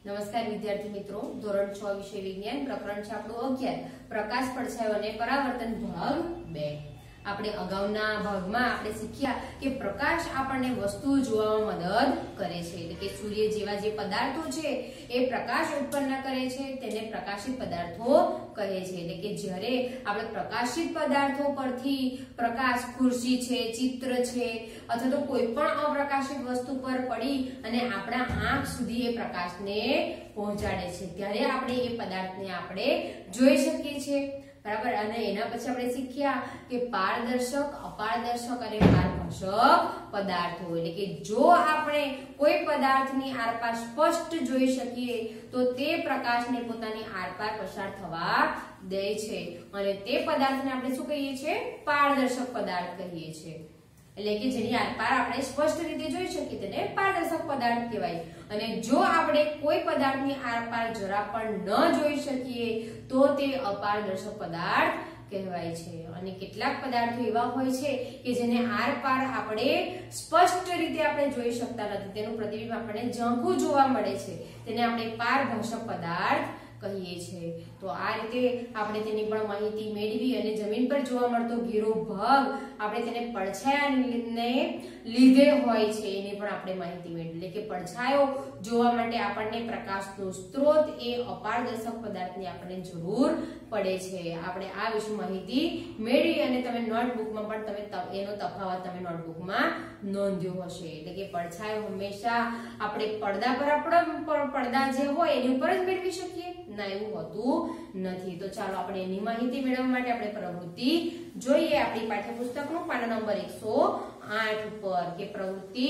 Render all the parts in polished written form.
નમસ્કાર વિદ્યાર્થી મિત્રો, ધોરણ 6 વિષય વિજ્ઞાન પ્રકરણ છે આપણું 11 પ્રકાશ, પડછાયો અને પરાવર્તન ભાગ 2। આપણે અગાઉના ભાગમાં આપણે શીખ્યા કે પ્રકાશ આપણને વસ્તુ જોવામાં મદદ કરે છે, એટલે કે સૂર્ય જેવા જે પદાર્થો છે એ પ્રકાશ ઉત્પન્ન કરે છે તેને પ્રકાશિત પદાર્થો કહે છે। એટલે કે જ્યારે આપણે પ્રકાશિત પદાર્થો પરથી પ્રકાશ ખુરશી છે, ચિત્ર છે અથવા તો કોઈ પણ અપ્રકાશિત વસ્તુ પર પડી અને આપણા આંખ સુધી એ પ્રકાશને પહોંચાડે છે ત્યારે આપણે એ પદાર્થને આપણે જોઈ શકીએ છીએ, બરાબર। અને એના પછી આપણે શીખ્યા કે પારદર્શક, અપારદર્શક અને પારભાષક પદાર્થો, એટલે કે જો આપણે કોઈ પદાર્થની આરપાર સ્પષ્ટ જોઈ શકીએ તો તે પ્રકાશને પોતાની આરપાર પસાર થવા દે છે અને તે પદાર્થને આપણે શું કહીએ છીએ? પારદર્શક પદાર્થ કહીએ છીએ। એટલે કે જેની આરપાર આપણે સ્પષ્ટ રીતે જોઈ શકીએ તેને પારદર્શક પદાર્થ કહેવાય। અને જો આપણે કોઈ પદાર્થની આરપાર જરા પણ ન જોઈ શકીએ તો તે અપારદર્શક પદાર્થ કહેવાય છે। અને કેટલાક પદાર્થો એવા હોય છે કે જેને આરપાર આપણે સ્પષ્ટ રીતે આપણે જોઈ શકતા નથી, તેનું પ્રતિબિંબ આપણને ઝાંખું જોવા મળે છે, તેને આપણે પારભાષક પદાર્થ કહીએ છીએ। તો આ રીતે આપણે તેની પણ માહિતી મેળવી અને જમીન પર જોવા મળતો ઘેરો ભાગ આપણે તેને પડછાયાને લીધે હોય છે એની પણ આપણે માહિતી મેળવી, એટલે કે પડછાયો જોવા માટે આપણને પ્રકાશનો સ્ત્રોત એ અપારદર્શક પદાર્થની આપણને જરૂર પડે છે। આપણે આ વિશે માહિતી મેળવી અને તમે નોટબુકમાં પણ તમે એનો તફાવત તમે નોટબુકમાં નોંધ્યો હશે। એટલે કે પડછાયો હંમેશા આપણે પડદા પર પડદા જે હોય એની ઉપર જ મેળવી શકીએ ના, એવું હોતું નથી। તો ચાલો આપણે એની માહિતી મેળવવા માટે આપણે પ્રવૃત્તિ જોઈએ આપણી પાઠ્યપુસ્તકનું પાના નંબર 108 ઉપર કે પ્રવૃત્તિ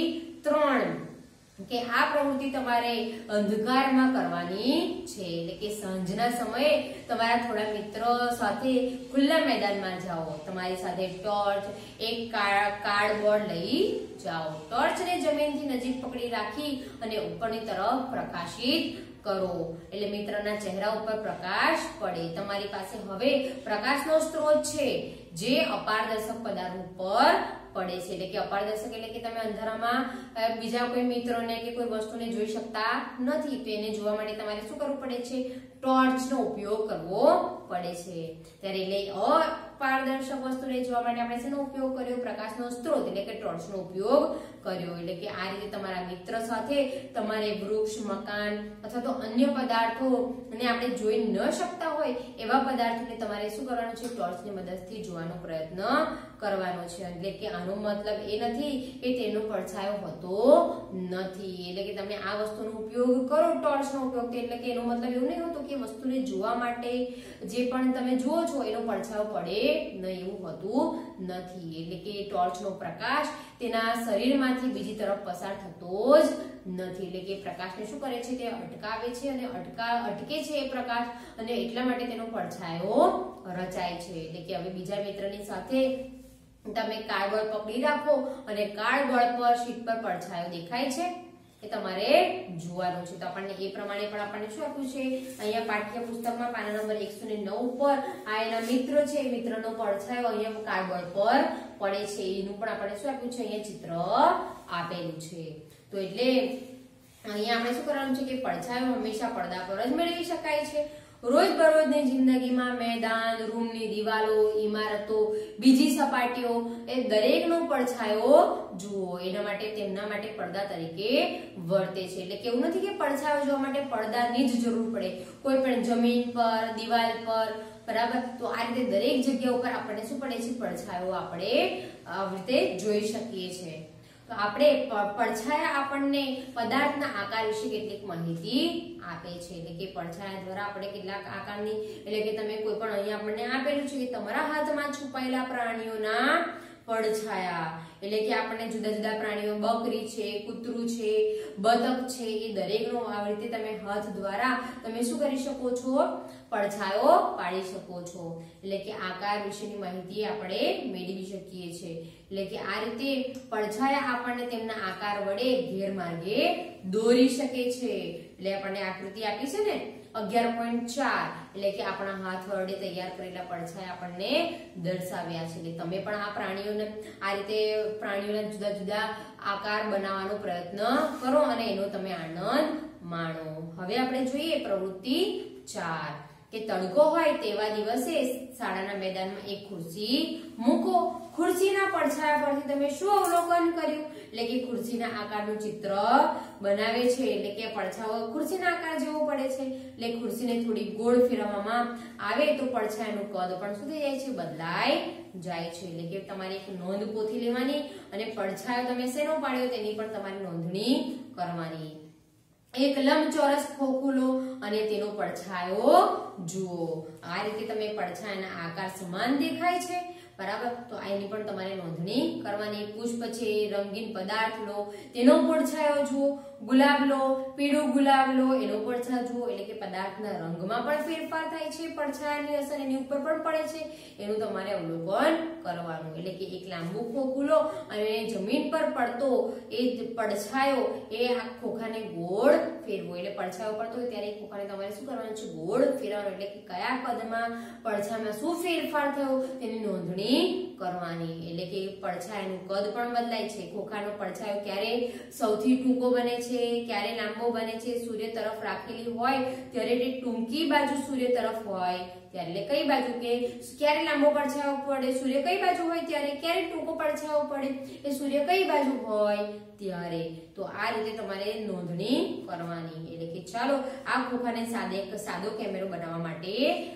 3 કે આ પ્રવૃત્તિ તમારે અંધકારમાં કરવાની છે, એટલે કે સાંજના સમયે તમારા થોડા મિત્રો સાથે ખુલ્લા મેદાનમાં જાઓ, તમારી સાથે ટોર્ચ, એક કાર્ડબોર્ડ લઈ જાઓ, ટોર્ચને જમીનથી નજીક પકડી રાખી અને ઉપરની તરફ પ્રકાશિત કરો એટલે મિત્રના ચહેરા ઉપર પ્રકાશ પડે। તમારી પાસે હવે પ્રકાશનો સ્ત્રોત છે જે અપારદર્શક પદાર્થ ઉપર પડે છે, એટલે કે અપારદર્શક એટલે કે તમે અંધારામાં બીજા કોઈ મિત્રોને કે કોઈ વસ્તુને જોઈ શકતા નથી તો એને જોવા માટે તમારે શું કરવું પડે છે? ટોર્ચનો ઉપયોગ કરવો પડે છે। ત્યારે એટલે અપારદર્શક વસ્તુને જોવા માટે આપણે શેનો ઉપયોગ કર્યો? પ્રકાશનો સ્ત્રોત એટલે કે ટોર્ચનો ઉપયોગ કર્યો। એટલે કે આ રીતે તમારા મિત્ર સાથે તમારે વૃક્ષ, મકાન અથવા તો અન્ય પદાર્થોને આપણે જોઈ ન શકતા હોય એવા પદાર્થોને તમારે શું કરવાનું છે? ટોર્ચની મદદથી જોવાનો પ્રયત્ન કરવાનો છે। એટલે કે આનો મતલબ એ નથી કે તેનો પડછાયો હોતો નથી, એટલે કે તમે આ વસ્તુનો ઉપયોગ કરો ટોર્ચનો ઉપયોગ, એટલે કે એનો મતલબ એવું નહીં હોતું કે વસ્તુને જોવા માટે જે પણ તમે જુઓ છો એનો પડછાયો પડે નહીં, એવું હોતું નથી। એટલે કે ટોર્ચનો પ્રકાશ તેના શરીરમાંથી બીજી તરફ પસાર થતો જ નથી, એટલે કે પ્રકાશને શું કરે છે? તે અટકાવે છે અને અટકે છે એ પ્રકાશ અને એટલા માટે તેનો પડછાયો રચાય છે। એટલે કે હવે બીજા મિત્રની સાથે તમે કાર્ડબોર્ડ પકડી રાખો અને કાર્ડબોર્ડ પર શીટ પર પડછાયો દેખાય છે એ તમારે જોવાનું છે। તો આપણને એ પ્રમાણે પણ આપણને શું આપ્યું છે? અહીંયા પાઠ્યપુસ્તકમાં પાના નંબર 109 ઉપર આ એના મિત્ર છે, એ મિત્રનો પડછાયો અહીંયા કાર્ડબોર્ડ પર પડે છે એનું પણ આપણને શું આપ્યું છે? અહીંયા ચિત્ર આપેલું છે। તો એટલે અહીંયા આપણે શું કરવાનું છે કે પડછાયો હંમેશા પડદા પર જ મેળવી શકાય છે। રોજબરોજની જિંદગીમાં મેદાન, રૂમની દિવાલો, ઇમારતો, બીજી સપાટીઓ એ દરેકનો પડછાયો જુઓ, એના માટે તેમના માટે પડદા તરીકે વર્તે છે। એટલે કે એવું નથી કે પડછાયો જોવા માટે પડદાની જ જરૂર પડે, કોઈ પણ જમીન પર, દિવાલ પર, બરાબર। તો આ રીતે દરેક જગ્યા ઉપર આપણને શું પડે છે? પડછાયો આપણે આવી રીતે જોઈ શકીએ છીએ। તો આપણે પડછાયા આપણને પદાર્થના આકાર વિશે કેટલીક માહિતી આપે છે, એટલે કે પડછાયા દ્વારા આપણે કેટલાક આકારની, એટલે કે તમે કોઈ પણ અહીંયા આપણને આપેલું છે કે તમારા હાથમાં છુપાયેલા પ્રાણીઓના પડછાયા, એટલે કે આપણને જુદા જુદા પ્રાણીઓ, બકરી છે, કૂતરું છે, બતક છે, એ દરેકનો આવી રીતે તમે હાથ દ્વારા તમે શું કરી શકો છો? પડછાયો પાડી શકો છો। એટલે કે આકાર વિશેની માહિતી આપણે મેળવી શકીએ છીએ। એટલે કે આ રીતે પડછાયા આપણને તેમના આકાર વડે ગેરમાર્ગે દોરી શકે છે। એટલે આપણને આકૃતિ આપી છે ને 11.4, એટલે કે આપણા હાથ વડે તૈયાર કરેલા પડછાયા આપણને દર્શાવ્યા છે। એટલે તમે પણ આ પ્રાણીઓને આ રીતે પ્રાણીઓના જુદા જુદા આકાર બનાવવાનો પ્રયત્ન કરો અને એનો તમે આનંદ માણો। હવે આપણે જોઈએ પ્રવૃત્તિ 4 કે તડકો હોય તેવા દિવસે શાળાના મેદાનમાં એક ખુરશી મૂકો. ખુરશીના પડછાયા પરથી તમે શું અવલોકન કર્યું? એટલે કે ખુરશીના આકારનું ચિત્ર બનાવે છે, એટલે કે પડછાયો ખુરશીના આકાર જેવો પડે છે. એટલે ખુરશીને થોડી ગોળ ફેરવવામાં આવે તો પડછાયાનું કદ પણ શું થઈ જાય છે? બદલાઈ જાય છે. એટલે કે તમારે એક નોંધ પોથી લેવાની અને પડછાયો તમે શેનો પાડ્યો તેની પણ તમારે નોંધણી કરવાની. એક લંબચોરસ ખોખું લો અને તેનો પડછાયો જુઓ. આ રીતે તમે પડછાયાના આકાર સમાન દેખાય છે, બરાબર? તો આની પણ તમારે નોંધણી કરવાની. પુષ્પ છે, રંગીન પદાર્થ લો, તેનો પડછાયો જુઓ. ગુલાબ લો, પીળું ગુલાબ લો, એનો પડછાયો જુઓ. એટલે કે પદાર્થના રંગમાં પણ ફેરફાર થાય છે, પડછાયાની અસર એની ઉપર પણ પડે છે, એનું તમારે અવલોકન કરવાનું. એટલે કે એક લાંબુ ખોખું લો અને જમીન પર પડતો એ પડછાયો એ આ ખોખાને ગોળ ફેરવો. એટલે પડછાયો પડતો હોય ત્યારે ખોખાને તમારે શું કરવાનું છે? ગોળ ફેરવવાનું. એટલે કે કયા કદમાં પડછાયામાં શું ફેરફાર થયો તેની નોંધણી કરવાની. એટલે કે પડછાયાનું કદ પણ બદલાય છે. ખોખાનો પડછાયો ક્યારે સૌથી ટૂંકો બને છે, ક્યારે લાંબો બને છે. સૂર્ય તરફ રાખેલી હોય ત્યારે તે ટૂંકી બાજુ સૂર્ય તરફ હોય ત્યારે, એટલે કઈ બાજુ કે ક્યારે લાંબો પડછાયો પડે સૂર્ય કઈ બાજુ હોય ત્યારે, ક્યારે ટૂંકો પડછાયો પડે એ સૂર્ય કઈ બાજુ હોય ત્યારે. તો આ રીતે તમારે નોંધણી કરવાની. એટલે કે ચાલો આ ખોખાને સાદો કેમેરો બનાવવા માટે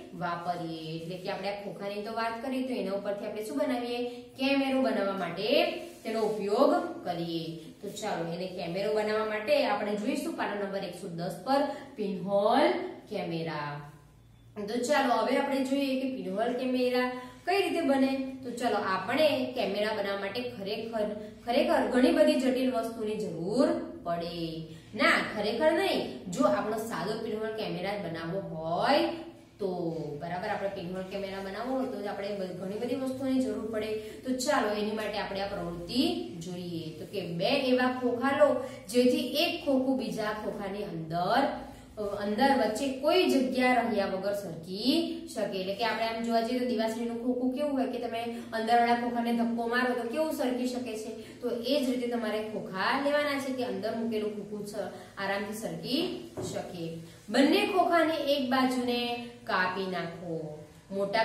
વાપરીએ. એટલે કે આપણે આ ખોખાની તો વાત કરી તો એના ઉપરથી આપણે શું બનાવીએ? કેમેરો બનાવવા માટે તેનો ઉપયોગ કરીએ. તો ચાલો એને કેમેરો બનાવવા માટે આપણે જોઈશું પાના નંબર 110 પર પિનહોલ કેમેરા. તો ચાલો હવે આપણે જોઈએ કે પિનહોલ કેમેરા કઈ રીતે બને. તો ચાલો આપણે કેમેરા બનાવવા માટે ખરેખર ઘણી બધી જટિલ વસ્તુની જરૂર પડે ના, ખરેખર નહીં. જો આપણો સાદો પિનહોલ કેમેરા બનાવવો હોય તો, બરાબર, આપણે પિનહોલ કેમેરા બનાવવો હોય તો આપણે ઘણી બધી વસ્તુની જરૂર પડે. તો ચાલો એની માટે આપણે આ પ્રવૃત્તિ જોઈએ. તો કે બે એવા ખોખા લો જેથી એક ખોખું બીજા ખોખાની અંદર વચ્ચે કોઈ જગ્યા રહ્યા વગર સરકી શકે. એટલે કે આપણે આમ જોવા જઈએ તો દિવાસળીનું ખોખું કેવું હોય કે તમે અંદરવાળા ખોખાને ધક્કો મારો તો કેવું સરકી શકે છે. તો એ જ રીતે તમારે ખોખા લેવાના છે કે અંદર મૂકેલું ખોખું આરામથી સરકી શકે. બંને ખોખાની એક બાજુને કાપી નાખો. મોટા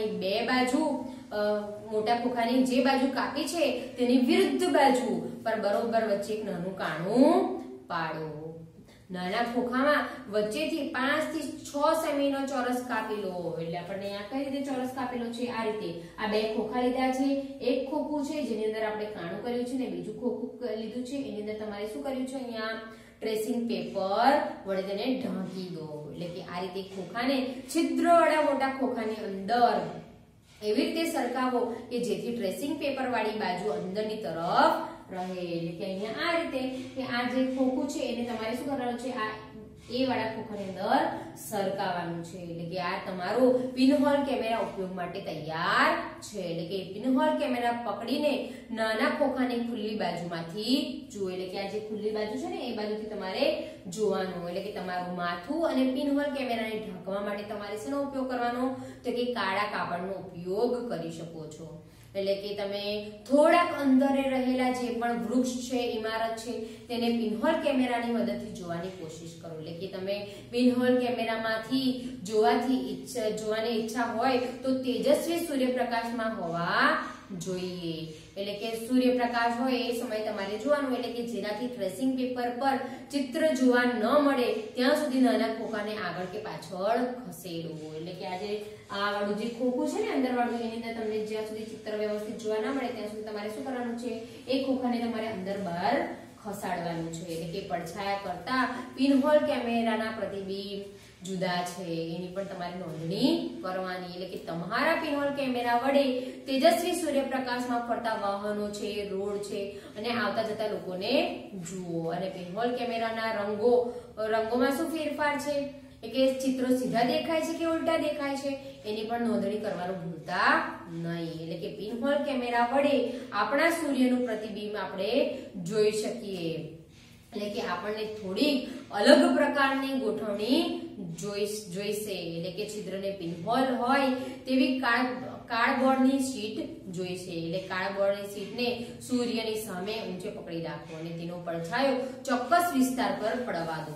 ખોખાની જે બાજુ કાપી છે તેની વિરુદ્ધ બાજુ પર બરોબર વચ્ચે એક નાનું કાણું પાડો. નાના ખોખામાં વચ્ચેથી 5 થી 6 સેમીનો ચોરસ કાપી લો. એટલે આપણને અહીંયા કઈ રીતે ચોરસ કાપેલો છે? આ રીતે. આ બે ખોખા લીધા છે. એક ખોખું છે જેની અંદર આપણે કાણું કર્યું છે ને બીજું ખોખું લીધું છે એની અંદર તમારે શું કર્યું છે? અહીંયા ટ્રેસિંગ પેપર વડે તેને ઢાંકી દો. એટલે કે આ રીતે ખોખાને છિદ્રવાળા મોટા ખોખાની અંદર એવી રીતે સરકાવો કે જેથી ટ્રેસિંગ પેપર વાળી બાજુ અંદરની તરફ રહે. એટલે કે અહીંયા આ રીતે કે આ જે ખોખું છે એને તમારે શું કરવાનું છે? આ એ વાળા ખોખાની અંદર સરકાવવાનું છે. એટલે કે આ તમારો પિનહોલ કેમેરા ઉપયોગ માટે તૈયાર છે. એટલે કે પિનહોલ કેમેરા પકડીને નાના ખોખાની ખુલ્લી બાજુમાંથી જુઓ. એટલે કે આ જે ખુલ્લી બાજુ છે ને એ બાજુથી તમારે જોવાનું. એટલે કે તમારું માથું અને પિનહોલ કેમેરાને ઢાંકવા માટે તમારે શેનો ઉપયોગ કરવાનો? તો કે કાળા કાપડનો ઉપયોગ કરી શકો છો. એટલે કે તમે થોડાક અંતરે રહેલા જે પણ વૃક્ષ છે, ઇમારત છે તેને પિનહોલ કેમેરાની મદદથી જોવાની કોશિશ કરો. એટલે કે તમે પિનહોલ કેમેરામાંથી જોવાની ઈચ્છા હોય તો તેજસ્વી સૂર્યપ્રકાશમાં હોવા જોઈએ. એટલે કે સૂર્યપ્રકાશ હોય એ સમયે તમારે જોવાનું. એટલે કે જેનાથી ટ્રેસિંગ પેપર પર ચિત્ર જોવા ન મળે ત્યાં સુધી નાના ખોખાને આગળ કે પાછળ ખસેડો. એટલે કે આજે આ વાળું જે ખોખું છે ને અંદર વાળું એની અંદર તમને જ્યાં સુધી ચિત્ર વ્યવસ્થિત જોવા ના મળે ત્યાં સુધી તમારે શું કરવાનું છે? એ ખોખાને તમારે અંદર બહાર ખસાડવાનું છે. એટલે કે પડછાયા કરતા પિનહોલ કેમેરાના પ્રતિબિંબ જુદા છે એની પણ તમારે નોંધણી કરવાની. એટલે કે તમારા પિનહોલ કેમેરા વડે તેજસ્વી સૂર્યપ્રકાશમાં ફરતા વાહનો છે, રોડ છે અને આવતા જતા લોકોને જુઓ. અને પિનહોલ કેમેરાના રંગોમાં શું ફેરફાર છે? કે ચિત્રો સીધા દેખાય છે કે ઉલટા દેખાય છે એની પણ નોંધણી કરવાનું ભૂલતા નહીં. એટલે કે પિનહોલ કેમેરા વડે આપણા સૂર્યનું પ્રતિબિંબ આપણે જોઈ શકીએ. એટલે કે આપણને થોડી અલગ પ્રકારની ગોઠવણી જોઈશે. એટલે કે છિદ્રને પિનહોલ હોય તેવી કાર્ડબોર્ડની શીટ જોઈશે. એટલે કાર્ડબોર્ડની શીટને સૂર્યની સામે ઊંચે પકડી રાખો અને તેનો પડછાયો ચોક્કસ વિસ્તાર પર પડવા દો.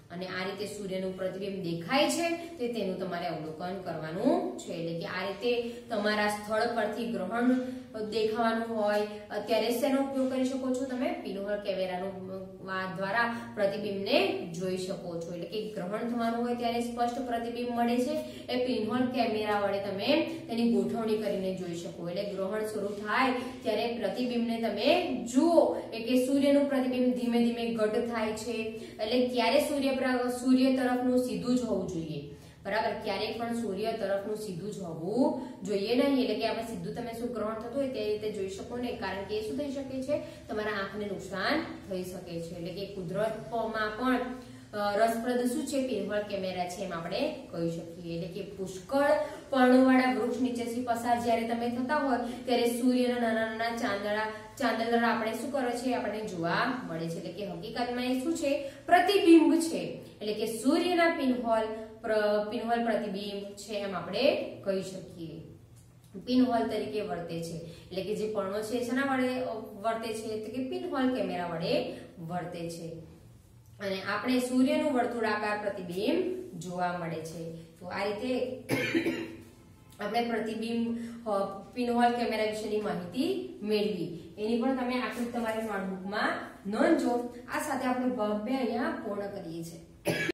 અને આ રીતે સૂર્યનું પ્રતિબિંબ દેખાય છે તે તેનું તમારે અવલોકન કરવાનું છે. એટલે કે આ રીતે તમારા સ્થળ પરથી ગ્રહણ દેખાવાનું હોય ત્યારે શેનો ઉપયોગ કરી શકો છો? તમે પિનહોલ કેમેરાનો દ્વારા પ્રતિબિંબને જોઈ શકો છો. એટલે કે ગ્રહણ થવાનું હોય ત્યારે સ્પષ્ટ પ્રતિબિંબ મળે છે એ પિનહોલ કેમેરા વડે તમે તેની ગોઠવણી કરીને જોઈ શકો. એટલે ગ્રહણ શરૂ થાય ત્યારે પ્રતિબિંબને તમે જુઓ એટલે સૂર્યનું પ્રતિબિંબ ધીમે ધીમે ઘટ થાય છે. એટલે ક્યારે સૂર્ય તરફનું સીધું જ હોવું જોઈએ, બરાબર? ક્યારેક પણ સૂર્ય તરફનું સીધું જ હોવું જોઈએ નહીં. એટલે કે આપણે સીધું તમે શું ગ્રહણ થતું હોય તે રીતે જોઈ શકો નહીં, કારણ કે એ શું થઈ શકે છે? તમારા આંખને નુકસાન થઈ શકે છે. એટલે કે કુદરતમાં પણ રસપ્રદ શું છે? પિનહોલ કેમેરા છે એમ આપણે કહી શકીએ. એટલે કે પુષ્કળ પર્ણોવાળા વૃક્ષ નીચેથી પસાર જ્યારે તમે થતા હોય ત્યારે સૂર્યના નાના નાના ચાંદલા આપણે શું કરે છે? આપણને જોવા મળે છે. એટલે કે હકીકતમાં એ શું છે? પ્રતિબિંબ છે. એટલે કે સૂર્યના પિનહોલ પ્રતિબિંબ છે એમ આપણે કહી શકીએ. પિનહોલ તરીકે વર્તે છે. એટલે કે જે પર્ણો છે શેના વડે વર્તે છે? તો કે પિનહોલ કેમેરા વડે વર્તે છે. અને આપણે સૂર્યનું વર્તુળાકાર પ્રતિબિંબ જોવા મળે છે. તો આ રીતે આપણે પ્રતિબિંબ પિનહોલ કેમેરા વિશેની માહિતી મેળવી. એની પણ તમે આખી તમારી નોટબુકમાં નોંધજો. આ સાથે આપણે ભાગ 2 અહીંયા પૂર્ણ કરીએ છીએ.